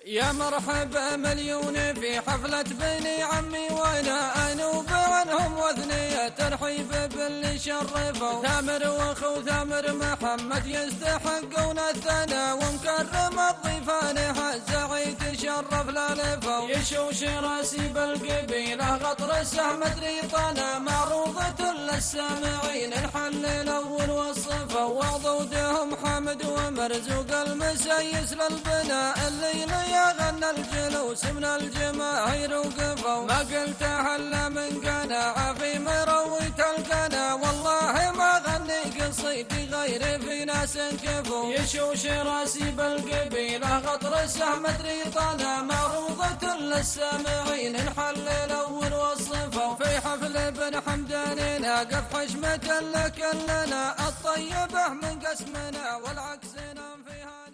يا مرحبا مليون في حفلة بني عمي وانا انوب عنهم وثنية ترحيب باللي شرفوا ثامر واخو ثامر محمد يستحقون الثناء ومكرم الضيفان الزعيد شرف لالفوا يشوش راسي بالقبيلة غطر السهم ريطانة معروضة للسامعين الحل الاول والصفا وضودهم حمد ومرزوق المسيس للبناء الليل غنى الجلوس من الجماهير وقفوا ما قلت هلا من قناعة في مرويت القنا والله ما غني قصيدي غير في ناس كفوا يشوش راسي بالقبيلة غطر السهم ريطانة معروضة للسامعين الحل الاول والصفا في حفل بن حمدان ناقف حشمة لكلنا الطيبة من قسمنا والعكس نام فيها